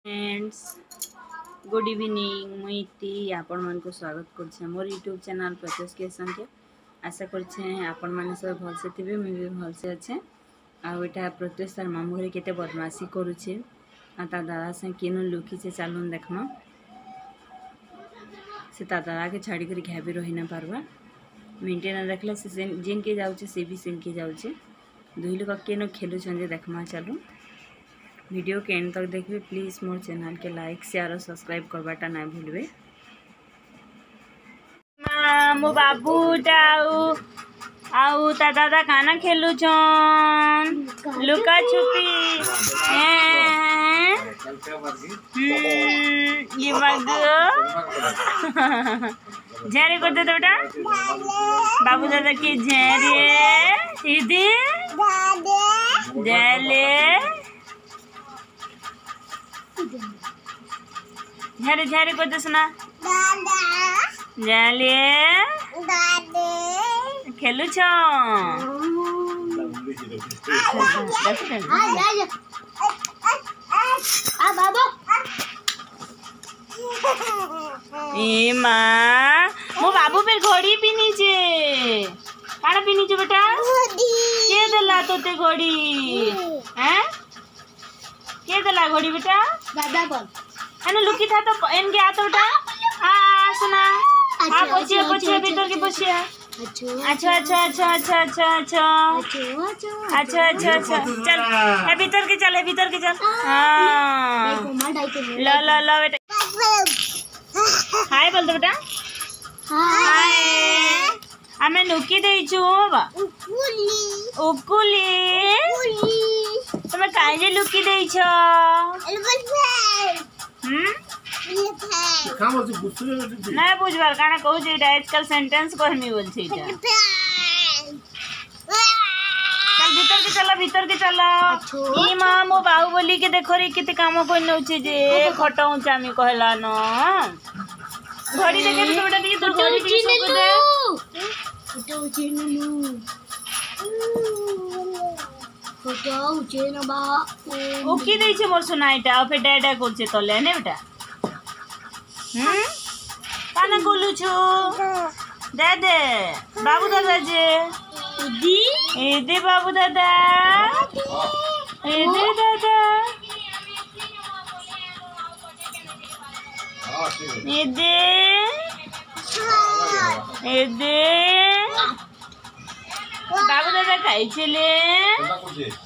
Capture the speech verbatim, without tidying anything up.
Friends good evening मुई आपण मन को स्वागत कर मोर यूट्यूब चैनल प्रत्युष के संगे आशा कर आपण मैंने सब भलसे थे मुझे भी भलसे अच्छे आटा प्रत्युष तार मामू घरे केते बदमाशी करुचे आ ता दादा से किन लुकीचे चलून देखमा से ता दादा के छाड़ी कर घा भी रही ना पार्बा मिनटे ना देखला से जिन के जाऊे सी भी सिन के जाऊे दुई लोग केन खेलुं देखमा चलू वीडियो के एंड तक देखिए प्लीज मोर चैनल के लाइक शेयर और सब्सक्राइब करवाटा ना भूलबे। मो बाबू टाऊ आउ ता दादा खाना खेलु छन लुका छुपी ये बागो झेरे कर दे बेटा बाबू दादा की झेरे इदी जाले झारे झारे को दसना जाले खेलु छ ए माँ मो बाबू पे घड़ी पिनी छे काना पिनी छे बेटा के देला तोते घड़ी हैं के देला घड़ी बेटा दादा बोल अने लुकी था तो इन गया तो बेटा हां सुना हां पोछिए पोछिए भीतर की पोछिए अच्छा अच्छा अच्छा अच्छा अच्छा अच्छा अच्छा अच्छा अच्छा चल ए भीतर के चल ए भीतर के चल हां ला ला ला बेटा हाय बोल दो बेटा हाय हमें नुकी देई छु बा उकुली उकुली तुम काहे लुकी देई छ हम नहीं बुझबार काना कहू जे आजकल सेंटेंस कहमी बोल छै चल भीतर के चला भीतर के चला ई मां मो बाहुबली के देखो रे किते काम कोइ नउ छै जे खटाऊ चामी कहला न घड़ी देखे तो बेटा दी तो घड़ी चिन दे फोटो चिन नु फोटो चिन बा ओ की दै छै मोर सुनाइटा आ फेर डाडा कोल छै तले ने बेटा हम काना बोलू छु दे दे बाबू दादा जे दी ए दे बाबू दादा ए दे दादा ए दे ए दे बाबू दादा खाई छले